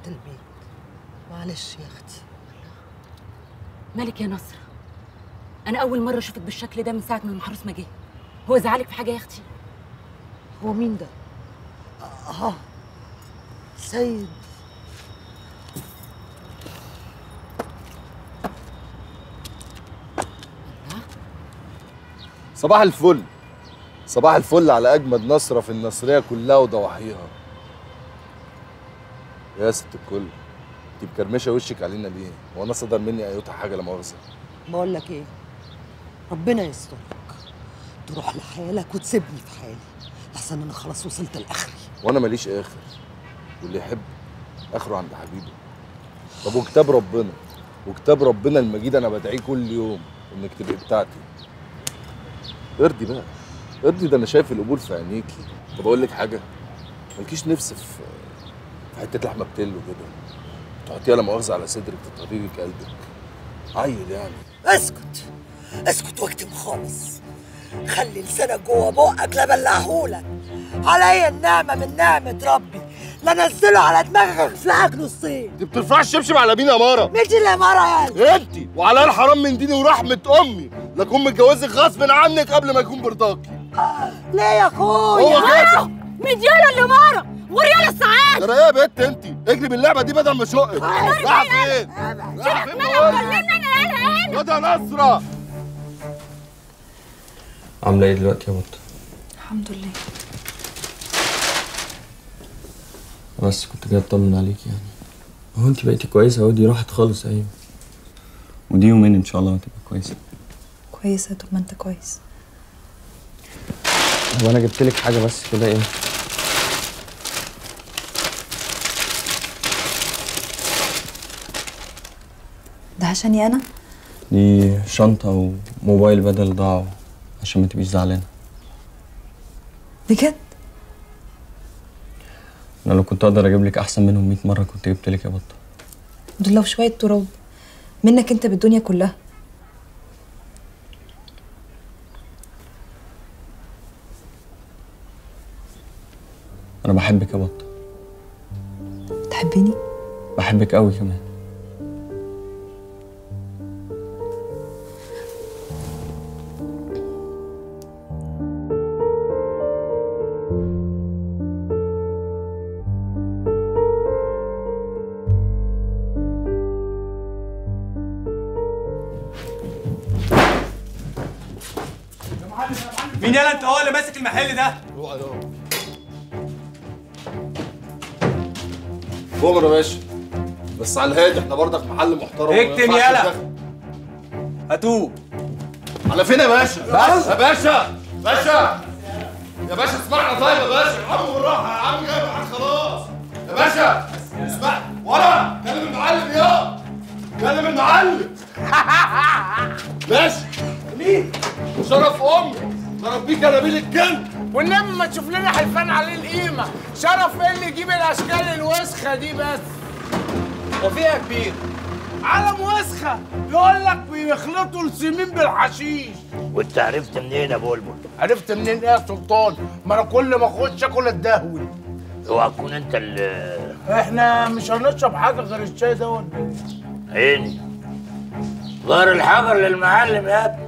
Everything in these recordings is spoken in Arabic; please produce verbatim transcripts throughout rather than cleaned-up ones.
البيت. معلش يا اختي. مالك يا نصرة؟ أنا أول مرة أشوفك بالشكل ده من ساعة ما المحروس ما جه. هو زعلك في حاجة يا أختي؟ هو مين ده؟ آه سيد. صباح الفل. صباح الفل على أجمد نصرة في النصرية كلها وضواحيها. يا ست الكل، انت مكرمشه وشك علينا ليه؟ هو انا صدر مني ايوتا حاجه لا مؤاخذه؟ بقول لك ايه؟ ربنا يسترك تروح لحالك وتسيبني في حالي، لحسن انا خلاص وصلت لاخري. وانا ماليش اخر، واللي يحب اخره عند حبيبه. طب وكتاب ربنا وكتاب ربنا المجيد انا بدعيه كل يوم انك تبقي بتاعتي. ارضي بقى، ارضي، ده انا شايف القبول في عينيكي. طب اقول لك حاجه، مالكيش نفس في في حته لحمه بتلو كده تحطيها لا مؤاخذه على صدرك تطريقك قلبك؟ عيل يعني. اسكت اسكت واكتم خالص، خلي لسانك جوه بقك لا بلعهولك. عليا النعمه من نعمه ربي لا نزله على دماغك اخفلعك نصين. انت بترفعي الشبشب على مين يا مارا؟ مين دي اللي يا مارا يالا؟ انت وعلى الحرام من ديني ورحمه امي لاكون متجوزك غصب عنك قبل ما يكون برضاكي. ليه يا اخويا؟ هو كده. مين يالا اللي مارا؟ وريالا السعاد. ترى ايه يا بت انت؟ اجري باللعبه دي بدل ما اشقك. رايحه فين؟ رايحه فين؟ بقول لك يا نصره. عامله ايه دلوقتي يا بطه؟ الحمد لله. بس كنت جاي اطمن عليك يعني. هو انت بقيتي كويسه اهو، دي راحت خالص. ايوه، ودي يومين ان شاء الله هتبقى كويسه. كويسه طول ما انت كويس. هو انا جبت لك حاجه بس كده. ايه؟ ده عشاني انا؟ دي شنطه وموبايل بدل ضاعوا عشان ما تبقيش زعلانه. بجد؟ انا لو كنت اقدر اجيب لك احسن منهم مية مره كنت جبت لك يا بطه. دول لو شويه تراب منك انت بالدنيا كلها. انا بحبك يا بطه. تحبيني؟ بحبك قوي كمان. مين يالا انت هو اللي ماسك المحل ده؟ روح يا بومر يا باشا، بس على الهادي، احنا برضك محل محترم. اكتم يالا. هاتوه. على فين يا باشا؟ بس يا باشا باشا يا باشا اسمعنا. طيب يا باشا، يا عم بالراحه يا عم، جاي معاك خلاص يا باشا. اسمع ورا، كلم المعلم يا كلم المعلم. ماشي مين؟ شرف امي، شرف بيك انا بيه الكلب. والنبي ما تشوف لنا حلفان عليه القيمه. شرف ايه اللي يجيب الاشكال الوسخه دي بس؟ وفيها كبير علم وسخه يقول لك بيخلطوا السمين بالحشيش. وانت عرفت منين يا بلبل؟ عرفت منين ايه يا سلطان؟ ما انا كل ما اخش اكل اتدهول. اوعى تكون انت اللي احنا مش هنشرب حاجه غير الشاي ده ولا ايه؟ عيني غير الحجر للمعلم يا ابني.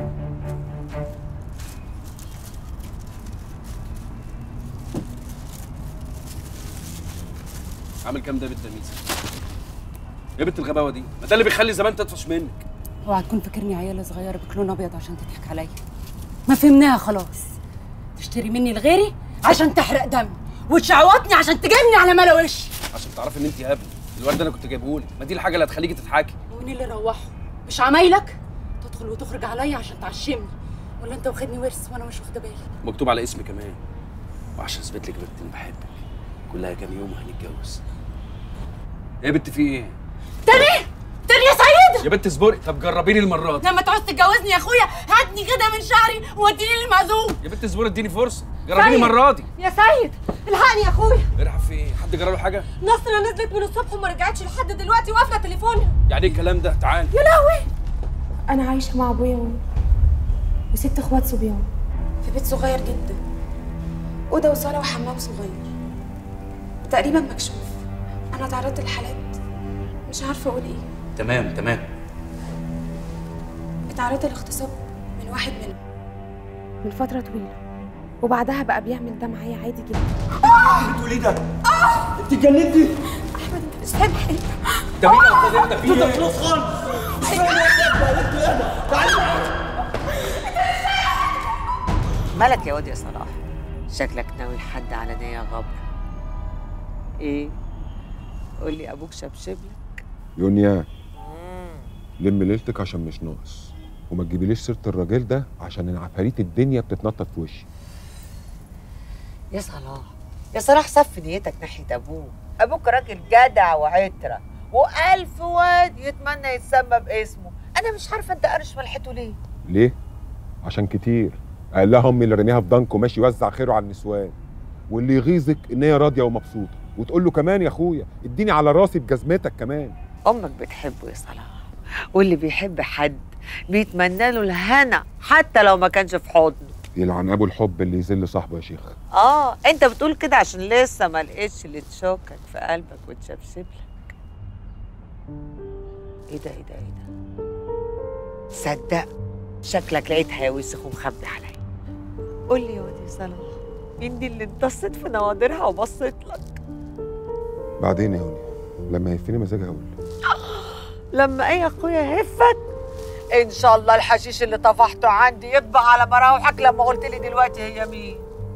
عامل كام ده يا بنت ميزه؟ ايه بنت الغباوه دي؟ ما ده اللي بيخلي زمان تطفش منك. اوعى تكون فاكرني عيالة صغيرة بكلون ابيض عشان تضحك عليا. ما فهمناها خلاص. تشتري مني لغيري عشان تحرق دمي، وتشعوطني عشان تجيبني على ملا وشي. عشان تعرفي ان انت يا ابني الورد ده انا كنت جايبهولك، ما دي الحاجه اللي هتخليكي تضحكي. ومين اللي روحه؟ مش عمايلك؟ تدخل وتخرج عليا عشان تعشمني، ولا انت واخدني ورث وانا مش واخده بالي؟ مكتوب على اسمي كمان، وعشان اثبت لك بنت اني بحبك. كلها كام يوم وهنتجوز. ايه يا بنت في ايه؟ تاني؟ تاني يا سيد؟ يا بنت اصبري، طب جربيني المره دي. لما تعوز تتجوزني يا اخويا هاتني كده من شعري واديني للمعزوم. يا بنت اصبري اديني فرصه، جربيني المره دي. يا سيد الحقني يا اخويا. ارحب في ايه؟ حد جرى له حاجه؟ نصرة نزلت من الصبح وما رجعتش لحد دلوقتي وقافله تليفونها. يعني ايه الكلام ده؟ تعالي. يا لهوي. انا عايشه مع ابويا وامي وست اخوات صبيان في بيت صغير جدا، اوضه وصاله وحمام صغير تقريبا مكشوف. انا تعرضت لحالات مش عارفه اقول ايه. تمام تمام. اتعرضت لاغتصاب من واحد منهم من فتره طويله، وبعدها بقى بيعمل ده معايا عادي جدا. بتقولي ده؟ انت اتجننتي؟ احمد انت مش فاهم حاجه. انت مين يا استاذ؟ انت في ايه؟ خلاص خالص. مالك يا واد يا صلاح؟ شكلك ناوي لحد على نية غبر. ايه؟ قول لي ابوك شبشبلك؟ يونيا لم ليلتك عشان مش ناقص، وما تجيبيليش سيره الراجل ده عشان العفاريت الدنيا بتتنطط في وشي. يا صلاح يا صلاح صف نيتك ناحيه ابوك. ابوك راجل جدع وعتره والف واد يتمنى يتسمى باسمه. انا مش عارفه انت قارش ملحته ليه؟ ليه؟ عشان كتير قال لها امي اللي رميها في ضنك وماشي يوزع خيره على النسوان، واللي يغيظك ان هي راضيه ومبسوطه، وتقول له كمان يا اخويا اديني على راسي بجزمتك كمان. امك بتحبه يا صلاح، واللي بيحب حد بيتمنى له الهنا حتى لو ما كانش في حضنه. يلعن ابو الحب اللي يذل صاحبه يا شيخ. اه انت بتقول كده عشان لسه ما لقيتش اللي تشوكك في قلبك وتشبشبلك. ايه ده ايه ده ايه ده؟ صدق شكلك لقيت هاوسخ ومخبي عليا. قول لي يا واد يا صلاح، مين دي اللي انتصت في نوادرها وبصت لك؟ بعدين يا يونيا لما يهفني مزاجي هقول. لما ايه يا اخويا هفك؟ ان شاء الله الحشيش اللي طفحته عندي يطبق على مراوحك لما قلت لي دلوقتي هي مين.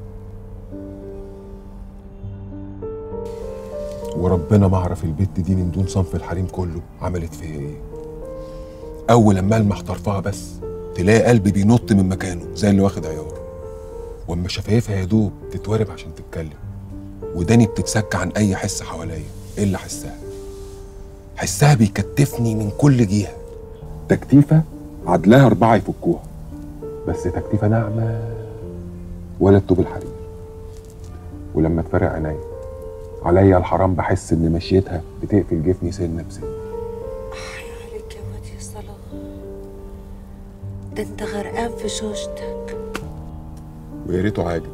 وربنا ما اعرف البت دي من دون صنف الحريم كله عملت فيا ايه. اول لما المح طرفها بس تلاقي قلبي بينط من مكانه زي اللي واخد عيار، واما شفايفها يا دوب تتورب عشان تتكلم، وداني بتتسك عن اي حس حواليا الا حسها. حسها بيكتفني من كل جهه، تكتيفه عدلها اربعه يفكوها، بس تكتيفه ناعمه ولا الطوب الحرير. ولما تفرق عينيا عليا الحرام بحس ان مشيتها بتقفل جفني سنه بسنه. احيا عليك يا واد يا صلاح، ده انت غرقان في شوشتك. ويا ريته عاجب.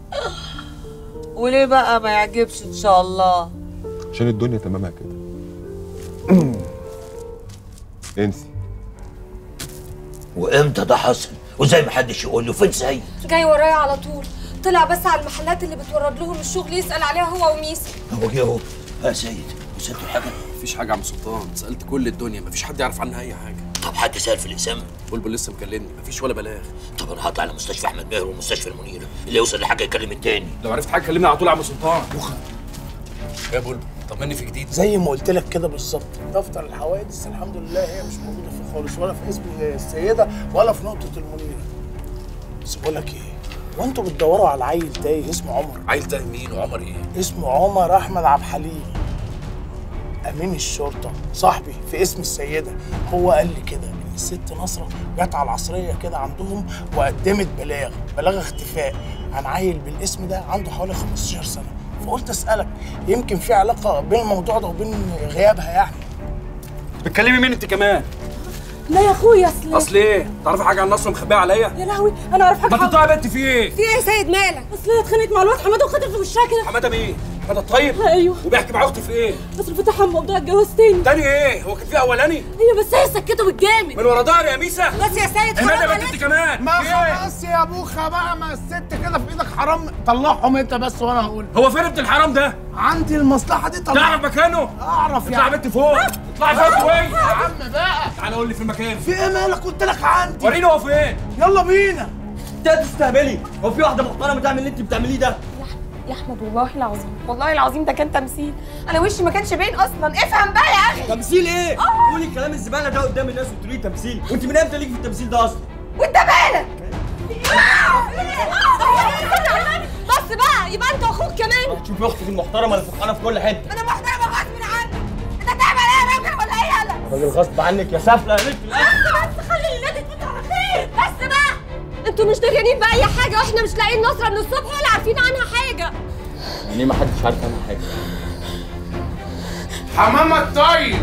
وليه بقى ما يعجبش ان شاء الله؟ عشان الدنيا تمامها كده. انسي. وامتى ده حصل؟ وزي ما حدش يقول له فين سيد؟ جاي ورايا على طول، طلع بس على المحلات اللي بتورد لهم الشغل يسأل عليها هو وميسي. هو جه اهو. يا سيد وصلتوا حاجه؟ مفيش حاجه يا عم سلطان، سالت كل الدنيا مفيش حد يعرف عنها اي حاجه. طب حد سال في الاسامه؟ بلبل لسه مكلمني مفيش ولا بلاغ. طب انا هطلع على مستشفى احمد ماهر ومستشفى المنيره، اللي يوصل لحاجه يكلم التاني. لو عرفت حاجه كلمني على طول يا عم سلطان. بخ يا بلبل طمني في جديد. زي ما قلت لك كده بالظبط، دفتر الحوادث الحمد لله هي مش موجوده فيه خالص، ولا في اسم السيده ولا في نقطه المنيره. بس بقول لك ايه، وانتوا بتدوروا على عيل تايه اسمه عمر. عيل تايه مين وعمر ايه؟ اسمه عمر احمد عبد الحليم، امين الشرطه صاحبي في اسم السيده. هو قال لي كده ان الست نصره جت على العصريه كده عندهم وقدمت بلاغ بلاغ اختفاء عن عيل بالاسم ده عنده حوالي خمستاشر سنه، فقلت اسالك يمكن في علاقه بين الموضوع ده وبين غيابها يعني. بتكلمي مين انت كمان؟ لا يا اخويا اصل اصل ايه؟ تعرفي حاجه عن نصر مخبيه عليا؟ يا لهوي انا اعرف حاجه. ما تطلعي يا بنت في ايه؟ في ايه يا سيد مالك؟ اصل هي اتخانقت مع الواد حماده وخدت في وشها كده. حماده مين؟ حماده الطيب؟ ايوه. وبيحكي مع اختي في ايه؟ اصل فتح موضوع الجواز تاني. تاني ايه؟ هو كان في اولاني؟ ايوه بس هي سكته بالجامد. من ورا ظهري يا ميسا. بس يا سيد حماده يا بنت انت كمان. ما خلاص يا بوخه بقى، ما الست كده في ايدك حرام، طلعهم انت بس وانا هقول. هو فين ابن الحرام ده؟ عندي المصلحه دي. طلع تعرف مكانه؟ اعرف يا اطلع يا بنت فوق. اطلعي فوق شويه. يا عم بقى تعالى قول لي في المكان. في ايه مالك؟ قلت لك عندي. وريني هو فين. يلا بينا. انت تستهبلي، هو في واحده محترمه تعمل اللي انت بتعمليه ده؟ يا احمد والله العظيم والله العظيم ده كان تمثيل، انا وشي ما كانش باين اصلا. افهم بقى يا اخي. تمثيل ايه؟ قولي الكلام الزباله ده قدام الناس وتقولي لي تمثيل، وانت من امتى ليكي في التمثيل ده اصلا؟ وانت مالك؟ بس بقى يبقى انت واخوك كمان. شوفي اختك المحترمه اللي فرحانه في كل حته. انا محترمه غصب عنك. انت تعمل ايه يا راجل ولا ايه يالا؟ راجل غصب عنك يا سافله يا بنت. بس بس خلي النادي تفوت على خير. بس بقى انتوا مش داريانين باي حاجه، واحنا مش لاقيين نصره من الصبح ولا عارفين عنها حاجه. يعني ما حدش عارف عنها حاجه. حمام الطيب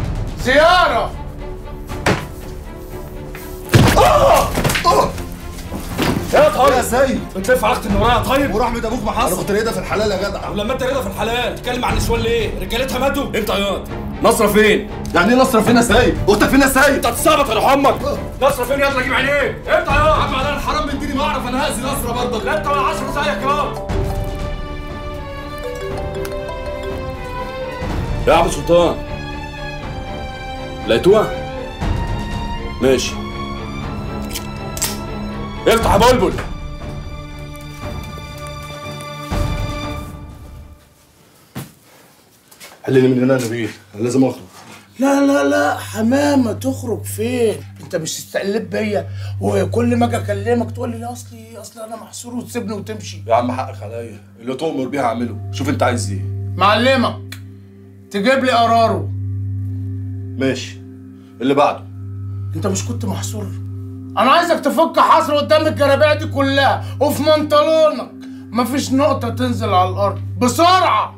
زياره. يا طيب يا سيد بتلف علاقتي من ورايا طيب ورحمة ابوك ما حصل. انا كنت ريدة في الحلال يا جدع. ولما انت رضا في الحلال تتكلم عن النسوان ليه؟ رجالتها ماتوا؟ انت ياض نصرة فين؟ يعني ايه نصرة فين يا سيد؟ اختك فين يا سيد؟ انت هتتصابط يا امك. نصرة فين يلا اجيب عينيك؟ انت ياض عم على الحرام مديني ما اعرف انا هاذي نصرة برضه. لا انت ولا عشرة زيك ياض. يا عم سلطان لقيتوها؟ ماشي افتح يا بلبل. حلني من هنا يا نبيل، انا لازم اخرج. لا لا لا حمامه، تخرج فين؟ انت مش تستقلب بيا وكل ما اجي اكلمك تقول لي لا اصلي اصلي انا محصور وتسيبني وتمشي. يا عم حقك عليا، اللي تؤمر بيه هعمله، شوف انت عايز ايه. معلمك تجيب لي قراره. ماشي اللي بعده. انت مش كنت محصور؟ انا عايزك تفك حصر قدام الجرابيع دي كلها وفي منطلونك مفيش نقطه تنزل على الارض بسرعه.